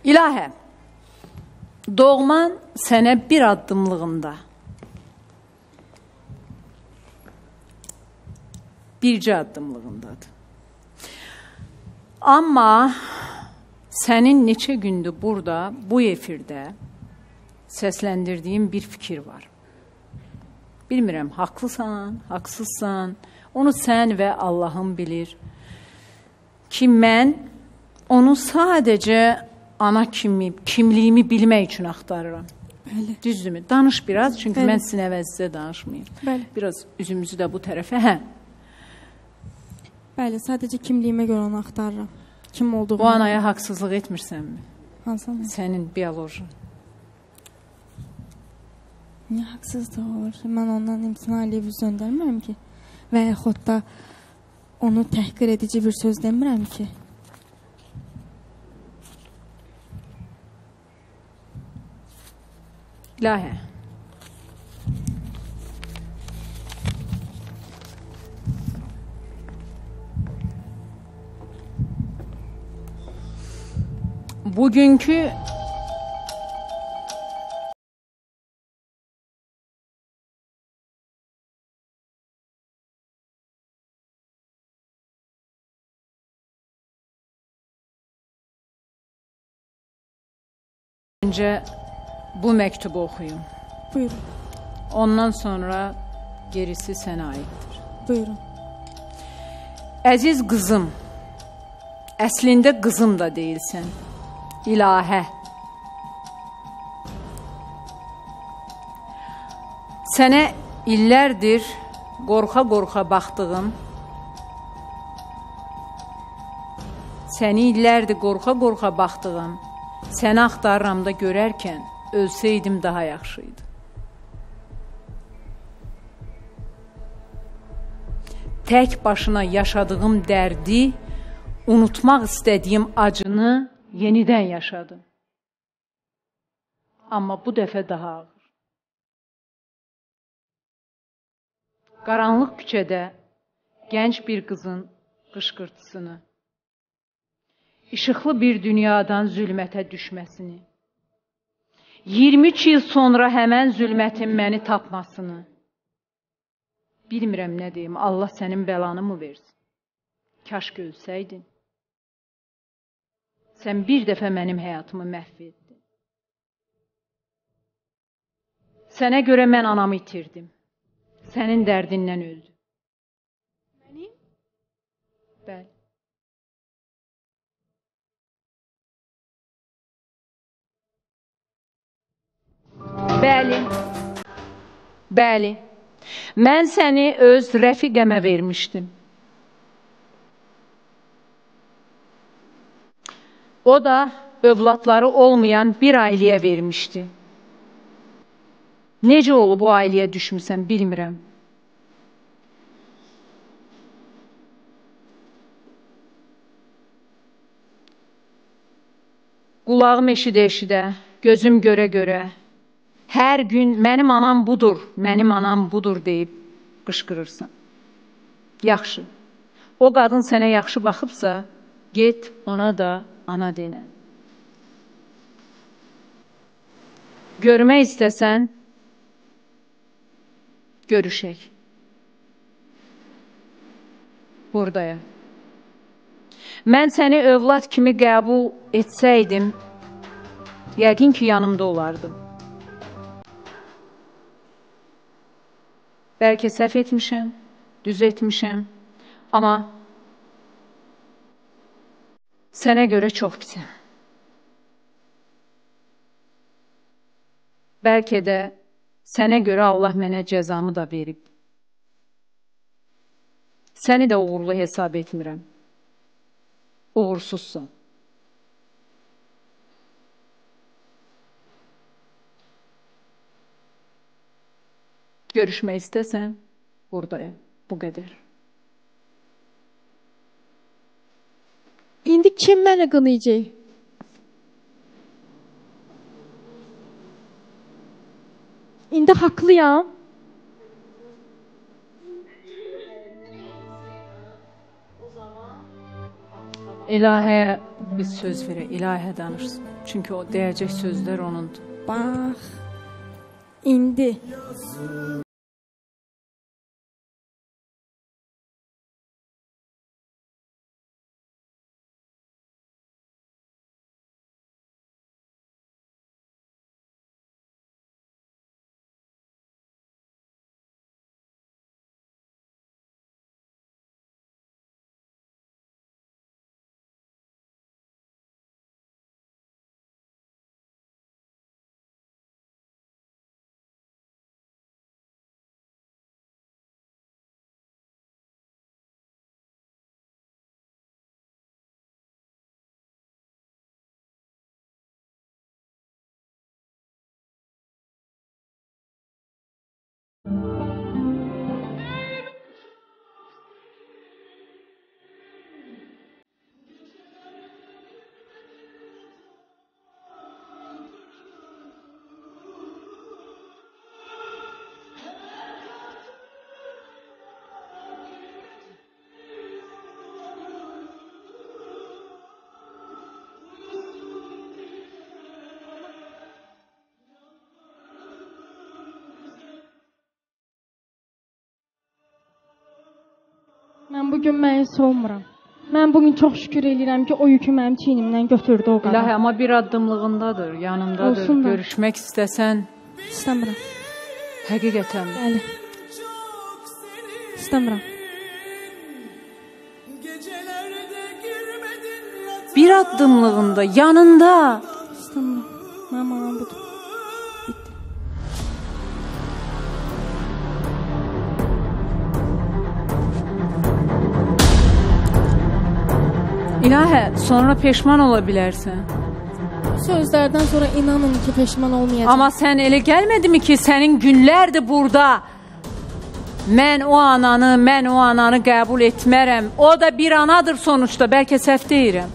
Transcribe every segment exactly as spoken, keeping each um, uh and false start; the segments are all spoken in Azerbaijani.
İlahə, doğman sənə bir addımlığında, bircə addımlığındadır. Amma sənin neçə gündür burada, bu efirdə səsləndirdiyim bir fikir var. Bilmirəm, haqlısan, haqsızsan, onu sən və Allahım bilir ki, mən onu sadəcə ana kimi, kimliyimi bilmək üçün axtarıram. Bəli. Düzdürmü? Danış biraz, çünki Bəli. mən sizin əvəzinizə danışmayayım. Bəli. Biraz üzümüzü də bu tərəfə. Hə. Bəli, sadəcə kimliyimə görə onu axtarıram. Kim olduğumu. Bu anaya haqsızlıq etmirsənmi? Hansı ana? Sənin biolojin. Niyə haqsızlıq olur ki? Mən ondan imtina eləyib üz döndərmirəm ki. Və yaxud da onu təhqir edici bir söz demirəm ki. İlahə. Bugünkü önce bu mektubu okuyun. Buyurun. Ondan sonra gerisi sənə aiddir. Buyurun. Əziz qızım, əslində qızım da deyilsən. İlahə. Sənə illərdir qorxa-qorxa baxdığım, səni illərdir qorxa-qorxa baxdığım, səni axtarıram da görərkən ölsəydim daha yaxşıydı. Tək başına yaşadığım dərdi, unutmaq istədiyim acını yenidən yaşadım. Amma bu dəfə daha ağır. Qaranlıq küçədə gənc bir qızın qışqırtısını, işıqlı bir dünyadan zülmətə düşməsini, iyirmi üç il sonra həmən zülmətin məni tapmasını, bilmirəm nə deyim, Allah sənin bəlanı mı versin? Kaş ölsəydin. Sən bir dəfə mənim həyatımı məhv etdin. Sənə görə mən anamı itirdim. Sənin dərdindən öldüm. Mənim? Bəli. Bəli. Bəli. Mən səni öz rəfiqəmə vermişdim. O da övladları olmayan bir ailəyə vermişdi. Necə olub bu ailəyə düşmüsən, bilmirəm. Qulağım eşidə-eşidə, gözüm görə-görə, hər gün mənim anam budur, mənim anam budur deyib qışqırırsan. Yaxşı. O qadın sənə yaxşı baxıbsa, get ona da ana denə. Görmək istəsən, görüşək. Buradayım. Mən səni övlad kimi qəbul etsəydim, yəqin ki, yanımda olardım. Bəlkə səhv etmişəm, düz etmişəm, amma sənə görə çox pisəm. Bəlkə də sənə görə Allah mənə cəzamı da verib. Səni də uğurlu hesab etmirəm. Uğursuzsan. Görüşmək istəsən, buradayım. Bu qədər. İndi kim mənə qınayacaq? İndi haqlıyam. İlahəyə biz söz verək, İlahə danışsın. Çünki o deyəcək sözlər onundur. Bax, indi. Mən bugün məyus olmuram. Mən bugün çox şükür edirəm ki, o yükü mənim çiynimdən götürdü o qadın. İlahə, amma bir addımlığındadır, yanındadır. Olsun da. Görüşmək istəsən. İstəmirəm. Həqiqətən. Bəli. İstəmirəm. Bir addımlığında, yanında. İstəmirəm. Mənim anam budur. Bitti. İlahə, sonra peşman ola bilərsən. Sözlərdən sonra inanın ki, peşman olmayacağım. Amma sən elə gəlmədimi ki, sənin günlərdir burada. Mən o ananı, mən o ananı qəbul etmərəm. O da bir anadır sonuçta, bəlkə səhv deyirəm.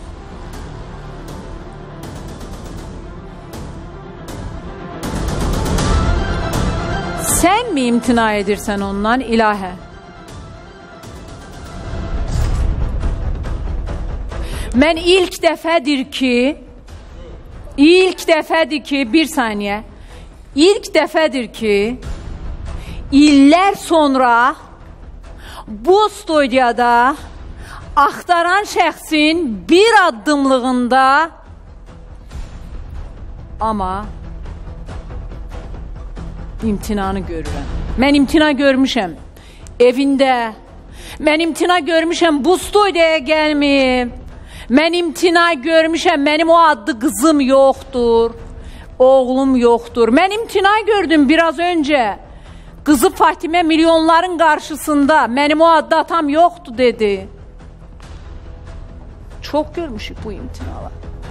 Sən mi imtina edirsən ondan, İlahə? Mən ilk dəfədir ki, ilk dəfədir ki, bir saniyə, ilk dəfədir ki, illər sonra bu studiyada axtaran şəxsin bir addımlığında, amma imtinanı görürəm. Mən imtina görmüşəm evində, mən imtina görmüşəm bu studiyaya gəlməyib. Mən imtina görmüşəm, mənim o adlı qızım yoxdur, oğlum yoxdur. Mən imtina gördüm biraz öncə. Qızı Fatimə milyonların qarşısında, mənim o adlı atam yoxdur dedi. Çox görmüşük bu imtinalar.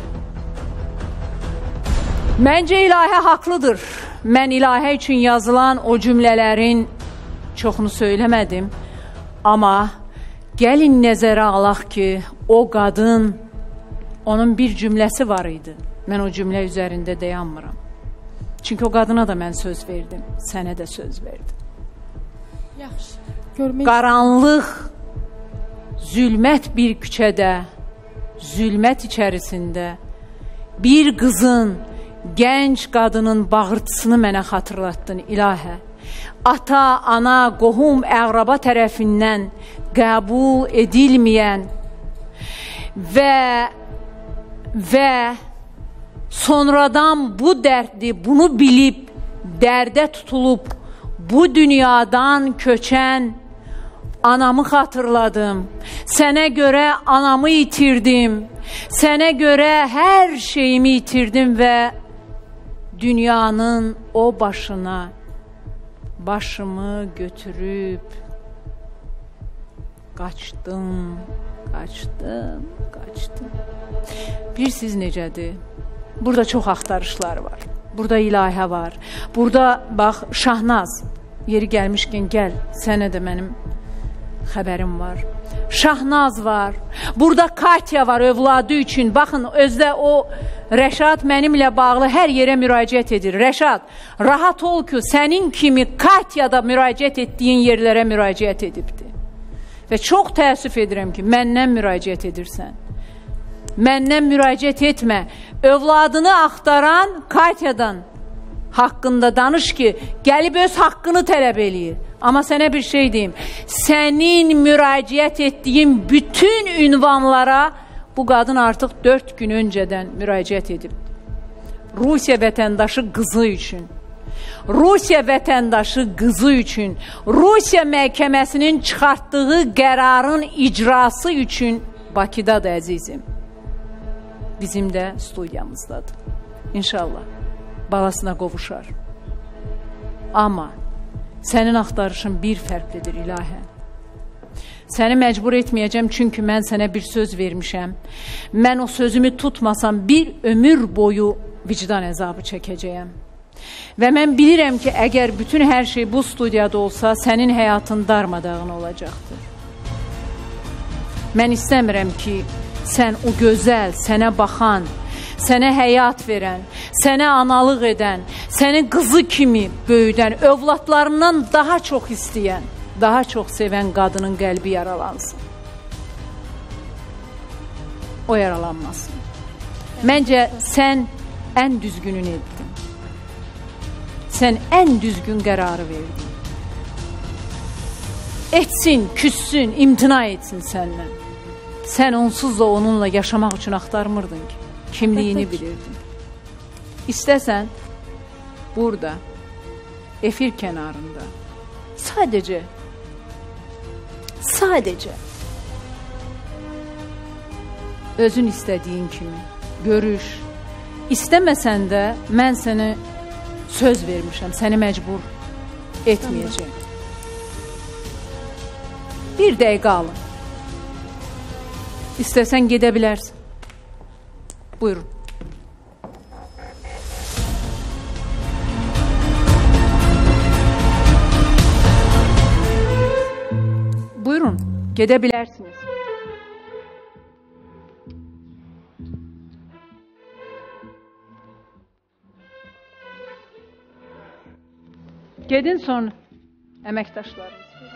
Məncə İlahə haqlıdır. Mən İlahə üçün yazılan o cümlələrin çoxunu söyləmədim. Amma gəlin nəzərə alaq ki, o qadın, onun bir cümləsi var idi. Mən o cümlə üzərində dayanmıram. Çünki o qadına da mən söz verdim, sənə də söz verdim. Yaxşı, görmək... Qaranlıq, zülmət bir küçədə, zülmət içərisində bir qızın, gənc qadının bağırtısını mənə xatırlatdın, İlahə. Ata, ana, qohum, əqraba tərəfindən qəbul edilməyən və və sonradan bu dərdli, bunu bilib, dərdə tutulub, bu dünyadan köçən anamı xatırladım. Sənə görə anamı itirdim. Sənə görə hər şeyimi itirdim və dünyanın o başına başımı götürüb qaçdım, qaçdım, qaçdım. Bilirsiniz necədir? Burada çox axtarışlar var. Burada İlahə var. Burada, bax, Şahnaz, yeri gəlmişkən gəl, sənə də mənim xəbərim var. Şahnaz var. Burada Katya var övladı üçün. Baxın, özdə o Rəşad mənimlə bağlı hər yerə müraciət edir. Rəşad, rahat ol ki, sənin kimi Katya da müraciət etdiyin yerlərə müraciət edibdir. Və çox təəssüf edirəm ki, məndən müraciət edirsən. məndən müraciət etmə. Övladını axtaran Katyadan haqqında danış ki, gəlib öz haqqını tələb eləyir. Amma sənə bir şey deyim, sənin müraciət etdiyin bütün ünvanlara bu qadın artıq dörd gün öncədən müraciət edib. Rusiya vətəndaşı qızı üçün, Rusiya vətəndaşı qızı üçün, Rusiya məhkəməsinin çıxartdığı qərarın icrası üçün Bakıdadır əzizim. Bizim də studiyamızdadır. İnşallah balasına qovuşar. Amma sənin axtarışın bir fərqlidir ilahə. Səni məcbur etməyəcəm, çünki mən sənə bir söz vermişəm. Mən o sözümü tutmasam bir ömür boyu vicdan əzabı çəkəcəyəm. Və mən bilirəm ki, əgər bütün hər şey bu studiyada olsa, sənin həyatın darmadağın olacaqdır. Mən istəmirəm ki, sən o gözəl, sənə baxan, sənə həyat verən, sənə analıq edən, səni qızı kimi böyüdən, övladlarından daha çox istəyən, daha çox sevən qadının qəlbi yaralansın. O yaralanmasın. Məncə, sən ən düzgününü etdin. Sən ən düzgün qərarı verdin. Etsin, küssün, imtina etsin səndən. Sən onsuz da onunla yaşamaq üçün axtarmırdın ki. Kimliyini bilirdin. İstəsən, burada, efir kənarında, sadəcə, sadəcə, özün istədiyin kimi görüş. İstəməsən də mən səni söz vermişəm, səni məcbur etməyəcəm. Bir dəqiqə alın. İstəsən gedə bilərsən. Buyurun. Buyurun, gedə bilərsiniz. Gedin sonra əməkdaşlarınız.